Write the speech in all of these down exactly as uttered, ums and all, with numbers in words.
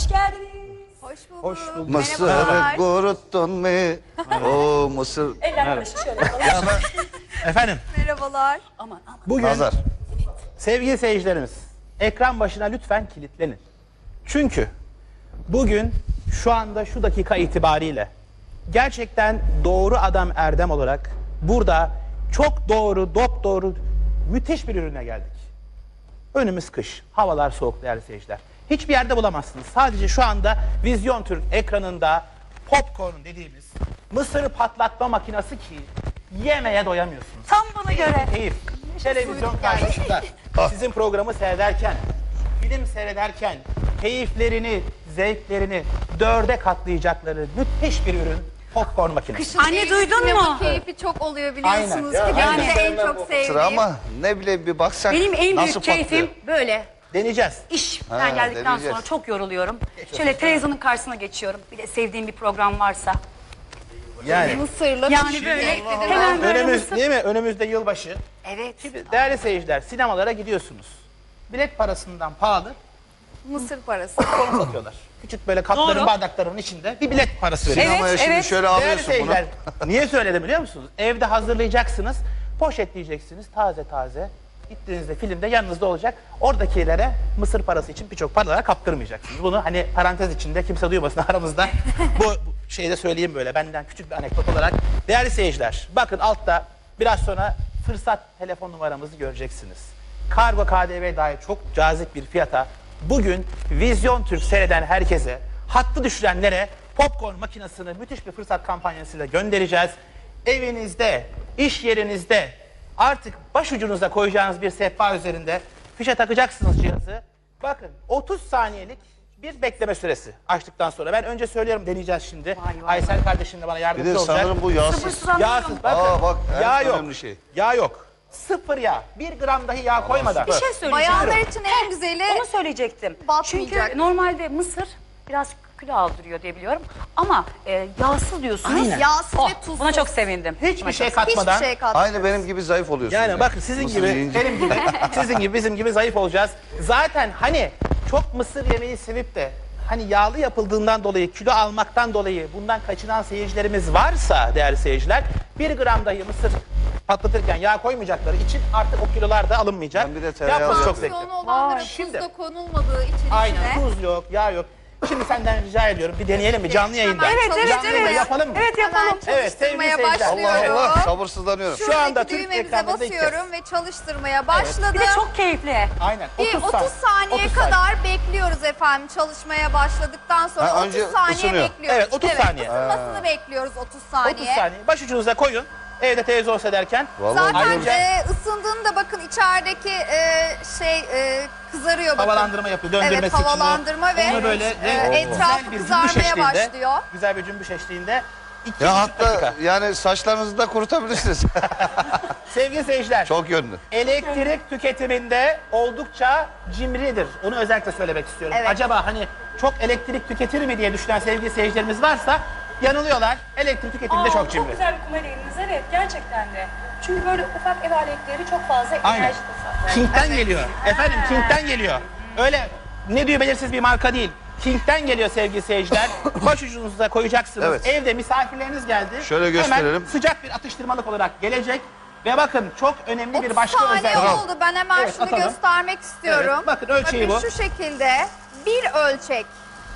Hoş geldiniz. Hoş bulduk. Hoş bulduk. Merhabalar. Mısır kuruttun mu? O mısır. Eller başı şöyle yapalım. Efendim, Merhabalar. Aman aman. bugün Nazar. sevgili seyircilerimiz, ekran başına lütfen kilitlenin. Çünkü bugün şu anda şu dakika itibariyle gerçekten doğru adam Erdem olarak burada çok doğru, dopdoğru, müthiş bir ürüne geldik. Önümüz kış, havalar soğuk değerli seyirciler. Hiçbir yerde bulamazsınız. Sadece şu anda Vizyon Türk ekranında popcorn dediğimiz mısır patlatma makinesi ki yemeye doyamıyorsunuz. Tam bana göre. Keyif. Televizyon karşısında sizin programı seyrederken, film seyrederken keyiflerini, zevklerini dörde katlayacakları müthiş bir ürün popcorn makinesi. Anne duydun mu? Keyfi çok oluyor biliyorsunuz Aynen. ki. Ya, Benim de aynen. en çok sevdiğim. Sıra ama ne bileyim bir baksak Benim en nasıl büyük keyfim patlıyor? böyle. Deneyeceğiz. İşten Ha, geldikten deneyeceğiz. sonra çok yoruluyorum. Şöyle televizyonun karşısına geçiyorum. Bir de sevdiğim bir program varsa. Yani Mısırlı. Yani böyle hemen böyle önümüz mısır. değil mi? Önümüzde yılbaşı. Evet. Şimdi değerli seyirciler, sinemalara gidiyorsunuz. Bilet parasından pahalı Mısır parası. popcorn satıyorlar. Küçük böyle kapların, Doğru. bardakların içinde bir bilet parası veriyor. Sinemaya Evet, şimdi evet. şöyle Değerli alıyorsun bunu. seyirciler, niye söyledim biliyor musunuz? Evde hazırlayacaksınız, poşetleyeceksiniz taze taze. Gittiğinizde filmde yanınızda olacak. Oradakilere mısır parası için birçok paralara kaptırmayacaksınız. Bunu hani parantez içinde kimse duymasın aramızda. bu, bu şeyi de söyleyeyim böyle benden küçük bir anekdot olarak. Değerli seyirciler, bakın altta biraz sonra fırsat telefon numaramızı göreceksiniz. Kargo K D V dahil çok cazip bir fiyata bugün Vizyon Türk seyreden herkese, hattı düşürenlere popcorn makinesini müthiş bir fırsat kampanyasıyla göndereceğiz. Evinizde, iş yerinizde artık başucunuza koyacağınız bir sehpa üzerinde fişe takacaksınız cihazı. Bakın otuz saniyelik bir bekleme süresi açtıktan sonra. Ben önce söylüyorum, deneyeceğiz şimdi. Vay vay. Aysel kardeşim de bana Bir yardımcı de olacak. sanırım bu yağsız. Sabırsızlanıyorum. Yağsız bakın. Aa, bak, en yağ yok. önemli şey. Yağ yok. Sıfır yağ. Bir gram dahi yağ koymadan. Bir şey söyleyeceğim. Bayanlar için en güzeli. Onu söyleyecektim. Batmayacak. Çünkü normalde mısır biraz kilo aldırıyor diye biliyorum. Ama e, yağsız diyorsunuz. Aynen. Yağsız Oh, ve tuzsuz. buna çok sevindim. Hiçbir şey Hiçbir katmadan. şey katmıyor. Aynı benim gibi zayıf oluyorsun. Yani bakın sizin Mısır gibi, yiyince. benim gibi, sizin gibi, bizim gibi zayıf olacağız. Zaten hani çok mısır yemeği sevip de hani yağlı yapıldığından dolayı, kilo almaktan dolayı bundan kaçınan seyircilerimiz varsa değerli seyirciler, bir gram dahi mısır patlatırken yağ koymayacakları için artık o kilolar da alınmayacak. Ben bir de tereyağı Yapması çok yapıyorum. zevkli. Sonu olanlara tuz Şimdi- da konulmadığı için Aynen, içine. tuz yok, yağ yok. Şimdi senden rica ediyorum, bir deneyelim mi canlı yayında? Evet, evet, Canlı yayında evet. yapalım mı? Evet yapalım. Hemen Evet, sevgili çalıştırmaya seyirciler. başlıyorum. Allah Allah sabırsızlanıyorum. Şu anda Şuradaki Türk düğmemize ekranlarında ilk kez. basıyorum ve çalıştırmaya başladı. Bir de çok keyifli. Aynen, Bir otuz, otuz saniye otuz kadar bekliyoruz efendim çalışmaya başladıktan sonra. Ha, önce otuz saniye ısınıyor. bekliyoruz. Evet, otuz saniye. Isınmasını bekliyoruz otuz saniye. otuz saniye. Başucunuza koyun. Evde televizyon seyrederken. Vallahi Zaten Ayrıca- e, ısındığında bakın içerideki e, şey e, kızarıyor bakın. Havalandırma yapıyor, döndürme Evet, sıçrıyor. havalandırma ve Onu böyle e, renk- etrafı güzel bir kızarmaya cümbüş eşliğinde, başlıyor. Güzel bir cümbüş eşliğinde. iki Ya buçuk hatta dakika. yani saçlarınızı da kurutabilirsiniz. Sevgili seyirciler, Çok yönlü. elektrik tüketiminde oldukça cimridir. Onu özellikle söylemek istiyorum. Evet. Acaba hani çok elektrik tüketir mi diye düşünen sevgili seyircilerimiz varsa yanılıyorlar. Elektrik tüketiminde Aa, çok cimri. güzel bir kumariniz, evet gerçekten de. Çünkü böyle ufak ev aletleri çok fazla Aynen. enerji tasarruf. King'den geliyor. Efendim King'den geliyor. Öyle ne diyor belirsiz bir marka değil. King'den geliyor sevgili seyirciler. Başucunuza koyacaksınız. Evet. Evde misafirleriniz geldi. Şöyle gösterelim. Hemen sıcak bir atıştırmalık olarak gelecek. Ve bakın çok önemli bir otuz başka saniye özellik. oldu. Ben hemen Evet, şunu atalım. göstermek istiyorum. Evet, bakın ölçeği bakın bu. şu şekilde bir ölçek.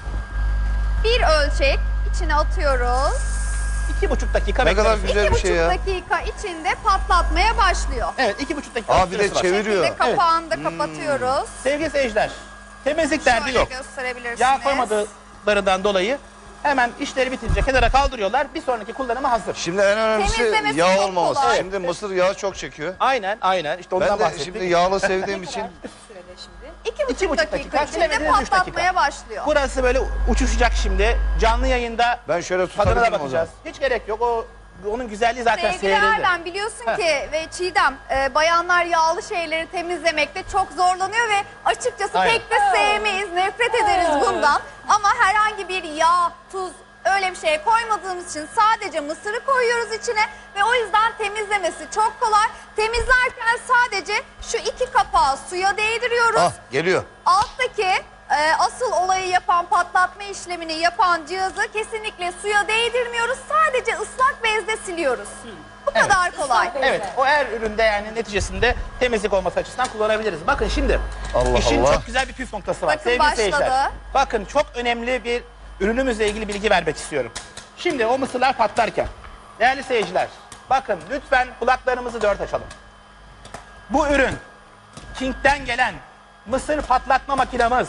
Bir ölçek içine atıyoruz. İki buçuk dakika Ne kadar beklemesi. güzel İki bir şey buçuk ya. dakika içinde patlatmaya başlıyor. Evet iki buçuk dakika Aa, bir de süresi var. çeviriyor. Şekilde kapağını da kapatıyoruz. Sevgili seyirciler, temizlik derdi Şöyle yok. gösterebilirsiniz. Yağ koymadıklarından dolayı hemen işleri bitince kenara kaldırıyorlar. Bir sonraki kullanıma hazır. Şimdi en önemlisi Temizlemesi yağ çok olmaması. kolay. Şimdi mısır yağı çok çekiyor. Aynen aynen işte ondan Ben de bahsettik. şimdi yağlı sevdiğim için Sürede şimdi. İki buçuk, İki buçuk dakika, dakika, içinde bilemediniz üç dakika. patlatmaya başlıyor. Burası böyle uçuşacak şimdi. Canlı yayında ben şöyle tadına da tutabilirim o bakacağız. zaman. Hiç gerek yok. O onun güzelliği zaten Sevgili seyredildi. Erdem biliyorsun Heh. ki ve Çiğdem e, bayanlar yağlı şeyleri temizlemekte çok zorlanıyor ve açıkçası Aynen. pek de sevmeyiz, nefret ederiz bundan. Ama herhangi bir yağ, tuz öyle bir şey koymadığımız için sadece mısırı koyuyoruz içine ve o yüzden temizlemesi çok kolay. Temizlerken sadece şu iki kapağı suya değdiriyoruz. Ah geliyor. Alttaki e, e, asıl olayı yapan, patlatma işlemini yapan cihazı kesinlikle suya değdirmiyoruz. Sadece ıslak bezle siliyoruz. Bu Evet. kadar kolay. Islak bez. Evet, o her üründe yani neticesinde temizlik olması açısından kullanabiliriz. Bakın şimdi, Allah işin Allah. çok güzel bir püf noktası var. Bakın Sevgili başladı. seyirciler, bakın çok önemli bir ürünümüzle ilgili bilgi vermek istiyorum. Şimdi o mısırlar patlarken, değerli seyirciler, bakın lütfen kulaklarımızı dört açalım. Bu ürün, King'den gelen mısır patlatma makinamız,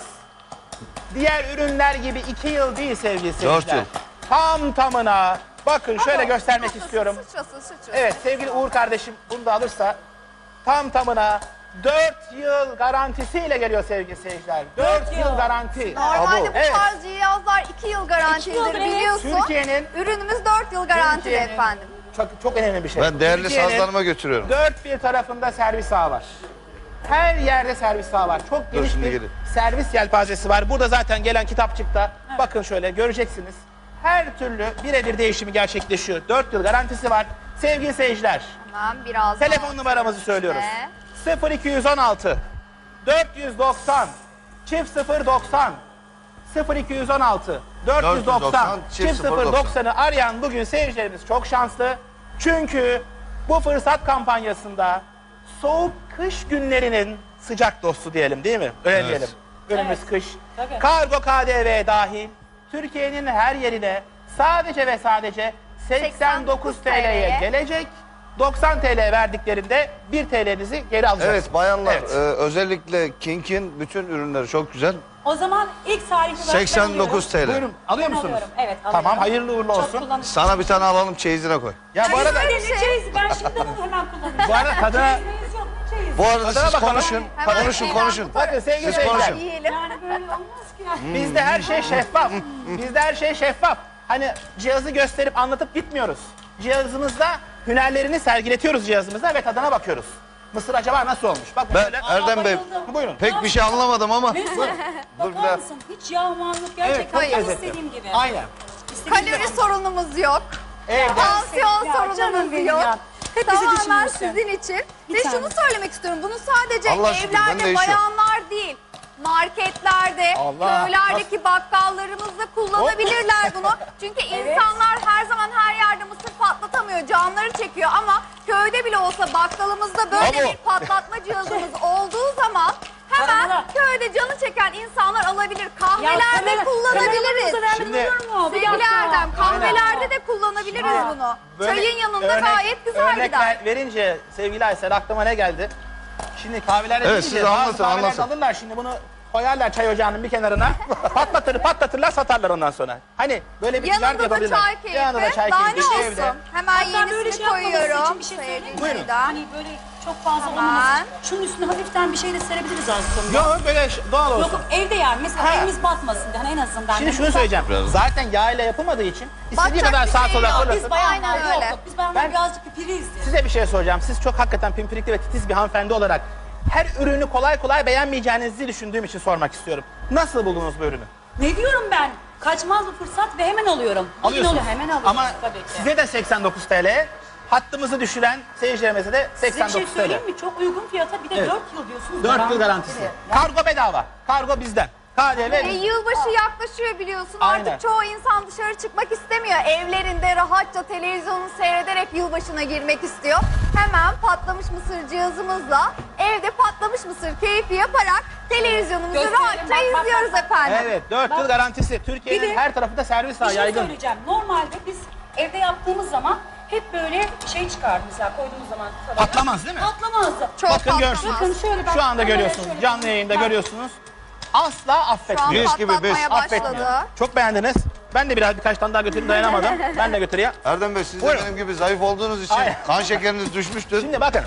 diğer ürünler gibi iki yıl değil sevgili seyirciler. yıl. Tam tamına, bakın şöyle göstermek Sıçrasın, istiyorum. Sıçrasın, sıçrasın. Evet sevgili Uğur kardeşim bunu da alırsa tam tamına dört yıl garantisiyle geliyor sevgili seyirciler. dört yıl. yıl garanti. Normalde bu Evet. tarz cihazlar iki yıl garantilidir yıldır, evet. biliyorsun. Türkiye'nin Ürünümüz dört yıl garantili Türkiye'nin efendim. Çok, çok önemli bir şey. Ben değerli Türkiye'nin sazlarıma götürüyorum. Dört bir tarafında servis ağı var. Her yerde servis ağı var. Çok geniş şimdi bir gelin. servis yelpazesi var. Burada zaten gelen kitapçıkta bakın şöyle göreceksiniz. Her türlü birebir değişimi gerçekleşiyor. dört yıl garantisi var. Sevgili seyirciler, Hemen biraz telefon daha numaramızı söylüyoruz. Ne? sıfır iki yüz on altı dört yüz doksan çift sıfır doksan sıfır iki yüz on altı dört yüz doksan çift sıfır doksan'ı arayan bugün seyircilerimiz çok şanslı. Çünkü bu fırsat kampanyasında soğuk kış günlerinin sıcak dostu diyelim değil mi? Öyle Evet. diyelim. Önümüz Evet. kış. Tabii. Kargo K D V dahil Türkiye'nin her yerine sadece ve sadece seksen dokuz T L'ye gelecek. doksan T L verdiklerinde bir T L'nizi geri alacaksınız. Evet bayanlar Evet. e, özellikle King'in bütün ürünleri çok güzel. O zaman ilk tarihi olarak ben seksen dokuz alıyorum. T L. Buyurun alıyor Ben musunuz? alıyorum, evet, alıyorum. Tamam hayırlı uğurlu Çok olsun. kullanışlı. Sana bir tane alalım çeyizine koy. Ya bu arada Öyle ne çeyiz? Ben şimdiden onu hemen kullanacağım. bu arada tadına Çeyiziniz yok, ne çeyiz? Bu arada Tadına siz bakalım. konuşun. Hemen Konuşun şeyden konuşun. bu bakın sevgili Siz seyirciler. konuşun. yiyelim. Yani böyle olmaz ki ya. Bizde her şey şeffaf. Bizde her şey şeffaf. Hani cihazı gösterip anlatıp gitmiyoruz. Cihazımızda hünerlerini sergiletiyoruz cihazımızda ve tadına bakıyoruz. Mısır acaba nasıl olmuş? Bak Ben böyle. Erdem Bey bayıldım. Buyurun. pek bir şey anlamadım ama. Neyse. Dur bir Bakar daha. mısın? Hiç yağ mağ yok. Evet, Gerçekten çok tam lezzetli. istediğim gibi. Aynen. İstediğim Kalori gibi. sorunumuz yok. Evde. Tansiyon Ya canım sorunumuz benim yok. ya. Hep bizi Tamamen düşünüyorsun. sizin için. Bir Ve tane. şunu söylemek istiyorum. Bunu sadece Allah aşkına, ben evlerde değişiyor. bayanlar değil. Marketlerde, Allah. köylerdeki bakkallarımızda kullanabilirler bunu. Çünkü insanlar her zaman her yerde mısır patlatamıyor. Canları çekiyor ama köyde bile olsa bakkalımızda böyle Bravo. bir patlatma cihazımız olduğu zaman hemen Kamera. köyde canı çeken insanlar alabilir. Kahvelerde kamera- kullanabiliriz. kameramızı Şimdi- vermeniz olur mu? Bir Sevgili dakika. Erdem, kahvelerde Aynen. de kullanabiliriz Aynen. bunu. Böyle Çayın yanında örnek- gayet güzel örnek gider. ver- verince sevgili Aysel aklıma ne geldi? Şimdi kahvelerde Evet, deyince siz bazı anlatın, kahvelerde anlatın. alırlar şimdi bunu koyarlar çay ocağının bir kenarına patlatır patlatırlar satarlar ondan sonra. Hani böyle bir ticaret Yanında da yapabilirler. çay keyfi. Yanında da çay Daha ne keyfi olsun? evde. Hemen Hatta böyle yenisini şey yapmamız koyuyorum. için bir şey söyleyeyim mi? Buyurun. Sevgili Hani böyle çok fazla Hemen. olmaması. Şunun üstüne hafiften bir şey de serebiliriz aslında. Yok böyle ş- doğal olsun. Yok yok, evde yani mesela Ha. elimiz batmasın diye hani en azından. Şimdi şunu Mutfak- söyleyeceğim. Zaten yağ ile yapılmadığı için istediği Batacak kadar bir sağa şey sola yok. fırlasın. Biz bayanlar Aynen yok öyle. yok. Biz bayanlar Ben- birazcık pipiriyizdir. Size bir şey soracağım. Siz çok hakikaten pimpirikli ve titiz bir hanımefendi olarak her ürünü kolay kolay beğenmeyeceğinizi düşündüğüm için sormak istiyorum. Nasıl buldunuz bu ürünü? Ne diyorum ben? Kaçmaz bu fırsat ve hemen alıyorum. Bugün Alıyorsunuz. oluyor, hemen alıyorum Ama tabii ki. size de seksen dokuz T L, hattımızı düşüren seyircilerimize de Size bir seksen şey dokuz T L. söyleyeyim mi? Çok uygun fiyata bir de Evet. dört yıl diyorsunuz. dört yıl garantisi. Kargo bedava. Kargo bizden. K D V E, yılbaşı yaklaşıyor biliyorsun. Aynen. Artık çoğu insan dışarı çıkmak istemiyor. Evlerinde rahatça televizyonu seyrederek yılbaşına girmek istiyor. Hemen patlamış mısır cihazımızla evde patlamış mısır keyfi yaparak televizyonumuzu Gösterelim. rahatça Bak, bak, izliyoruz bak. efendim. Evet, dört yıl garantisi. Türkiye'nin Bir de- her tarafında servis Bir var şey yaygın. söyleyeceğim. Normalde biz evde yaptığımız zaman hep böyle şey çıkardı mesela koyduğumuz zaman. tavaya. Patlamaz değil mi? Patlamazdı. Çok Bakın patlamaz. görsün. Bakın şöyle bak. Şu anda kameraya görüyorsunuz. şöyle Canlı bak. yayında Bak. görüyorsunuz. Asla Şu an affetmiyor. Beş gibi beş. patlatmaya Affetmiyor. başladı. Çok beğendiniz. Ben de biraz birkaç tane daha götürüp dayanamadım. Ben de götüreyim. Erdem Bey siz de Buyurun. benim gibi zayıf olduğunuz için Aynen. kan şekeriniz düşmüştür. Şimdi bakın.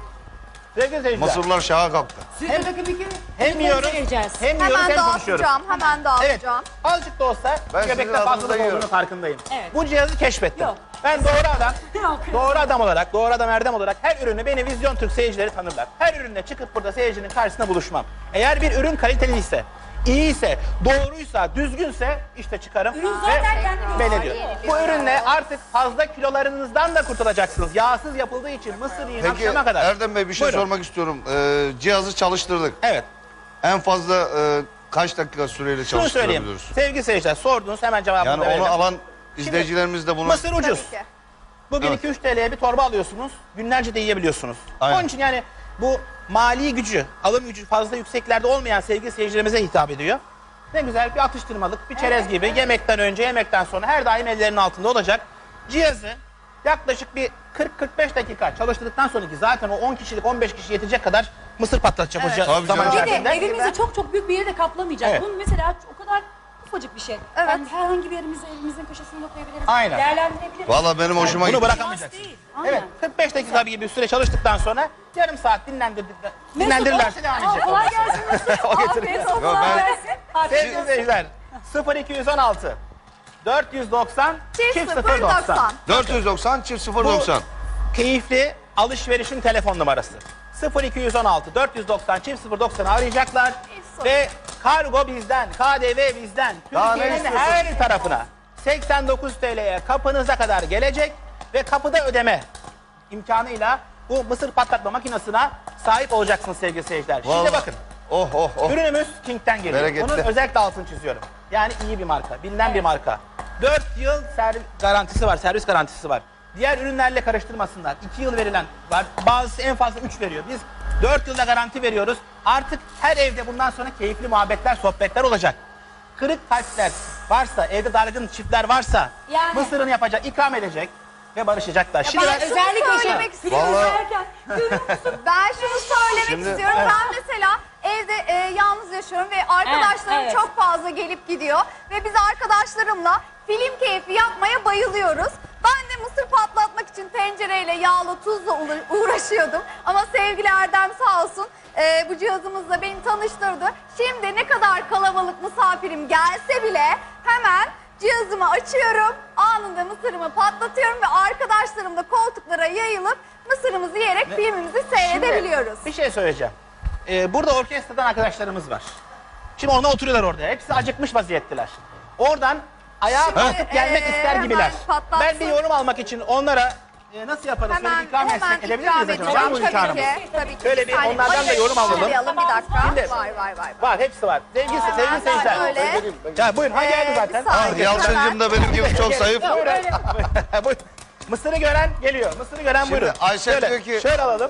Sevgili seyirciler. Mısırlar şaha kalktı. Siz de bakın bir kere Hem yiyoruz, vereceğiz. hem yiyoruz Hemen hem konuşuyoruz. dağıtacağım. Hemen Evet, dağıtacağım. azıcık da olsa Ben sizin göbekte adınıza fazlalık yiyorum. olduğunu farkındayım. Evet. Bu cihazı keşfettim. Yok. Ben doğru adam, Yok. doğru adam olarak, doğru adam Erdem olarak her ürünü beni Vizyon Türk seyircileri tanırlar. Her ürünle çıkıp burada seyircinin karşısına buluşmam. Eğer bir ürün kaliteliyse, iyiyse, doğruysa, düzgünse işte çıkarım Ürün ve zaten kendini belli gösteriyor. ediyor. Bu ürünle artık fazla kilolarınızdan da kurtulacaksınız. Yağsız yapıldığı için mısır yiyin Peki akşama kadar. Erdem Bey bir şey Buyurun. sormak istiyorum. Ee, cihazı çalıştırdık. Evet. En fazla e, kaç dakika süreyle Şunu söyleyeyim. çalıştırabiliyoruz? Sevgili seyirciler sordunuz hemen cevabını Yani da verelim. onu alan izleyicilerimiz de bunu... Mısır ucuz. Tabii ki. Bugün Evet. iki üç T L'ye bir torba alıyorsunuz. Günlerce de yiyebiliyorsunuz. Aynen. Onun için yani bu mali gücü, alım gücü fazla yükseklerde olmayan sevgili seyircilerimize hitap ediyor. Ne güzel bir atıştırmalık, bir çerez gibi yemekten önce, yemekten sonra her daim ellerinin altında olacak. Cihazı yaklaşık bir kırk kırk beş dakika çalıştırdıktan sonraki zaten o on kişilik on beş kişi yetecek kadar mısır patlatacak Tabii o zaman canım. Bir de içerisinde. evimizi çok çok büyük bir yeri de kaplamayacak. Evet. Bunun mesela o kadar ufacık bir şey. Evet. Yani herhangi bir yerimizi evimizin köşesinde koyabiliriz. Aynen. Değerlendirebiliriz. Valla benim hoşuma Bunu gitti. bırakamayacaksın. Değil. Aynen. Evet, kırk beş dakika gibi bir süre çalıştıktan sonra yarım saat dinlendirdikten Mesut, dinlendirirlerse o- devam Aa, edecek. kolay gelsin Mesut. O getirir. Afiyet olsun. Yok, ben- kolay gelsin. Afiyet Sevgili olsun. seyirciler, sıfır iki yüz on altı dört yüz doksan Çift çift sıfır sıfır doksan. doksan. dört yüz doksan çift sıfır doksan. Keyifli alışverişin telefon numarası. sıfır iki yüz on altı dört yüz doksan çift sıfır doksan'ı arayacaklar sorun. ve kargo bizden, K D V bizden, Daha ne Türkiye'nin istiyorsun? her tarafına seksen dokuz T L'ye kapınıza kadar gelecek ve kapıda ödeme imkanıyla bu mısır patlatma makinesine sahip olacaksınız sevgili seyirciler. Şimdi Vallahi. bakın. Oh oh oh. Ürünümüz King'ten geliyor. Bereketli. Bunun özellikle altını çiziyorum. Yani iyi bir marka, bilinen bir marka. dört yıl servis garantisi var, servis garantisi var. Diğer ürünlerle karıştırmasınlar. iki yıl verilen var. Bazısı en fazla üç veriyor. Biz dört yılda garanti veriyoruz. Artık her evde bundan sonra keyifli muhabbetler, sohbetler olacak. Kırık kalpler varsa, evde dargın çiftler varsa Yani. mısırını yapacak, ikram edecek ve barışacaklar. Şimdi ben ben- şunu Özellikle söylemek şey, istiyorum. film Vallahi- izlerken görüyor musun? Ben şunu söylemek Şimdi- istiyorum. Evet. Ben mesela evde e, yalnız yaşıyorum ve arkadaşlarım Evet, evet. çok fazla gelip gidiyor. Ve biz arkadaşlarımla film keyfi yapmaya bayılıyoruz. Ben de mısır patlatmak için tencereyle, yağla, tuzla uğra- uğraşıyordum. Ama sevgili Erdem sağ olsun e, bu cihazımızla beni tanıştırdı. Şimdi ne kadar kalabalık misafirim gelse bile hemen cihazımı açıyorum. Anında mısırımı patlatıyorum ve arkadaşlarımla koltuklara yayılıp mısırımızı yiyerek filmimizi seyredebiliyoruz. Şimdi bir şey söyleyeceğim. Ee, burada orkestradan arkadaşlarımız var. Şimdi ona oturuyorlar orada. Hepsi acıkmış vaziyetteler. Oradan ayağa Şimdi, kalkıp gelmek ee, ister hemen gibiler. patlatsın. Ben bir yorum almak için onlara e, nasıl yaparız? Şöyle Hemen, ikram hemen etsek edebilir ikram miyiz acaba? Var edeceğim mı tabii imkanımız? ki. Tabii ki. Şöyle bir saniye. onlardan da yorum alalım. Başlayalım bir dakika. Şimdi- Vay vay vay. vay. Var, hepsi var. Sevgili, sevgili Hemen seyirciler. böyle. Ya buyurun, ha geldi Ee, zaten. bir saniye. Ah, Yalçıncığım da benim gibi çok zayıf. Buyurun. Buyurun. Mısırı gören geliyor. Mısırı gören Şimdi buyurun. Ayşe şöyle, diyor ki- Şöyle alalım.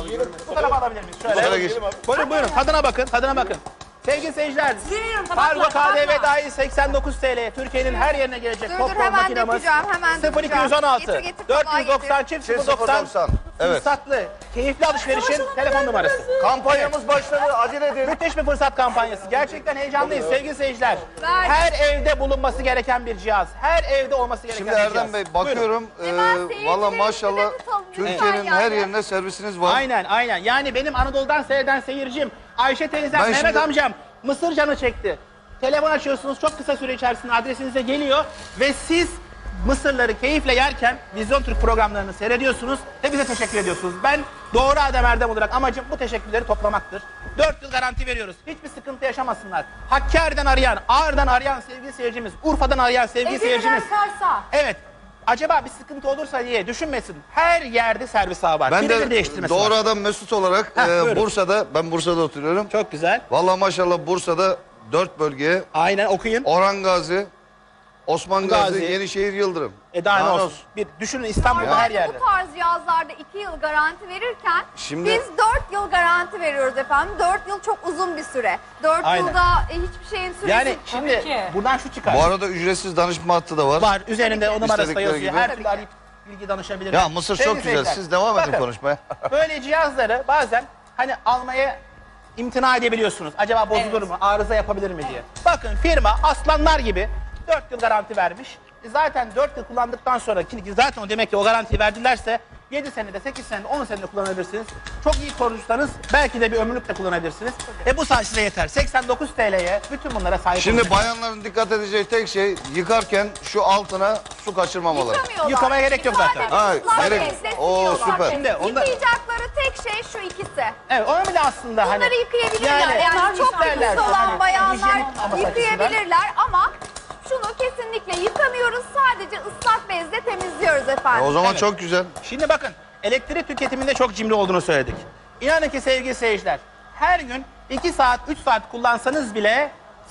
Bu tarafa alabilir miyiz? Şöyle. Şöyle geç. Buyurun buyurun. Tadına bakın. Tadına bakın. Sevgili seyirciler. Veriyorum, tabakla, Kargo K D V tabakla. dahil seksen dokuz T L. Türkiye'nin her yerine gelecek Dur, dur, popcorn hemen makinamız. dökeceğim, hemen sıfır iki yüz on altı dökeceğim. Getir, getir, dört tabağı yüz doksan getir. çift sıfır doksan. Evet. Fırsatlı, keyifli alışverişin telefon numarası. Kampanyamız başladı. Acele edin. Müthiş bir fırsat kampanyası. Gerçekten heyecanlıyız sevgili seyirciler. Ver. Her evde bulunması gereken bir cihaz. Her evde olması gereken Şimdi bir cihaz. Erdem Bey Buyurun. bakıyorum. Hemen E, seyircilerimizi Valla de maşallah tutalım lütfen Türkiye'nin yani. her yerine servisiniz var. Aynen aynen. Yani benim Anadolu'dan seyreden seyircim, Ayşe teyzem, Ben Mehmet şimdi- amcam mısır canı çekti. Telefon açıyorsunuz, çok kısa süre içerisinde adresinize geliyor ve siz mısırları keyifle yerken Vizyon Türk programlarını seyrediyorsunuz ve bize teşekkür ediyorsunuz. Ben doğru Adem Erdem olarak amacım bu teşekkürleri toplamaktır. dört yıl garanti veriyoruz. Hiçbir sıkıntı yaşamasınlar. Hakkari'den arayan, Ağrı'dan arayan sevgili seyircimiz, Urfa'dan arayan sevgili seyircimiz. Edirne'den Kars'a. Evet. Acaba bir sıkıntı olursa diye düşünmesin. Her yerde servis ağı var. Ben Birebir de değiştirmesi doğru var. adam Mesut olarak Heh, e, buyurun. Bursa'da, ben Bursa'da oturuyorum. Çok güzel. Valla maşallah Bursa'da dört bölgeye Aynen okuyun. Orhan Gazi, Osman Gazi, Gazi, Yenişehir Yıldırım. E daha ne Daha ne olsun? olsun? Bir düşünün İstanbul'da her Normalde yerde. bu tarz cihazlarda iki yıl garanti verirken Şimdi- biz dört yıl garanti veriyoruz efendim. dört yıl çok uzun bir süre. dört Aynen. yılda e, hiçbir şeyin süresi... Yani şimdi ki. buradan şu çıkar. Bu arada ücretsiz danışma hattı da var. Var. Üzerinde o numarası da İstedikleri yazıyor. gibi. Her Tabii türlü ki. arayıp bilgi danışabilir. Ya Mısır çok güzel. Siz devam edin konuşmaya. Böyle cihazları bazen hani almaya imtina edebiliyorsunuz. Acaba bozulur mu? Arıza yapabilir mi diye. Bakın firma aslanlar gibi dört yıl garanti vermiş. E zaten dört yıl kullandıktan sonra ki zaten o demek ki o garantiyi verdilerse yedi senede, sekiz senede, on senede kullanabilirsiniz. Çok iyi koruyucularınız belki de bir ömürlük de kullanabilirsiniz. E bu saat size yeter. seksen dokuz T L'ye bütün bunlara sahip Şimdi olacaksınız. bayanların dikkat edeceği tek şey yıkarken şu altına su kaçırmamaları. Yıkamıyorlar. Yıkamaya gerek yok zaten. Sadece Hayır, ıslak gerek- bezle Oo, siliyorlar. süper. Şimdi onda- Yıkayacakları tek şey şu ikisi. Evet, onu bile aslında hani... Bunları yıkayabilirler. Yani, onlar çok isterlerse temiz olan hani bayanlar hijyenik olması yıkayabilirler ama şunu kesinlikle yıkamıyoruz. Sadece ıslak bezle temizliyoruz E, efendim. o zaman Evet. çok güzel. Şimdi bakın, elektrik tüketiminde çok cimri olduğunu söyledik. İnanın ki sevgili seyirciler, her gün iki saat, üç saat kullansanız bile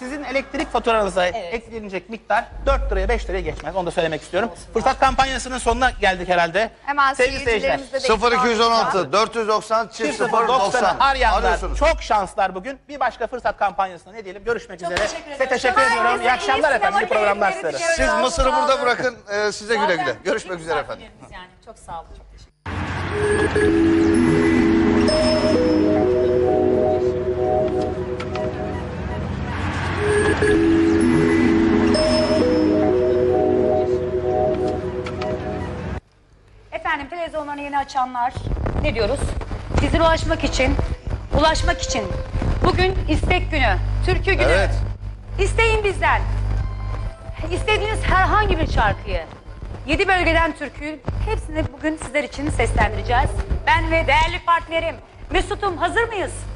Sizin elektrik faturanıza eklenecek miktar dört liraya beş liraya geçmez. Onu da söylemek istiyorum. Fırsat kampanyasının sonuna geldik herhalde. Hemen Sevgili seyirciler. seyircilerimizde de sıfır iki yüz on altı ikramımız var. dört yüz doksan çift sıfır doksanı doksan arayanlar arıyorsunuz. çok şanslar bugün. Bir başka fırsat kampanyasında ne diyelim? Görüşmek üzere. teşekkür Size ederim. teşekkür Herkese ediyorum. İyi iyi akşamlar efendim. İyi sinema programlar keyifleri size. diliyorum. Siz Mısır'ı burada Sağ olun. bırakın. e, size güle güle. Zaten Görüşmek iyi üzere efendim. misafirlerimiz Yani. Çok sağ olun. Çok teşekkür Efendim televizyonlarını yeni açanlar ne diyoruz? Bizlere ulaşmak için, ulaşmak için bugün istek günü, türkü günü. Evet. İsteyin bizden. İstediğiniz herhangi bir şarkıyı, yedi bölgeden türkü hepsini bugün sizler için seslendireceğiz. Ben ve değerli partnerim Mesut'um hazır mıyız?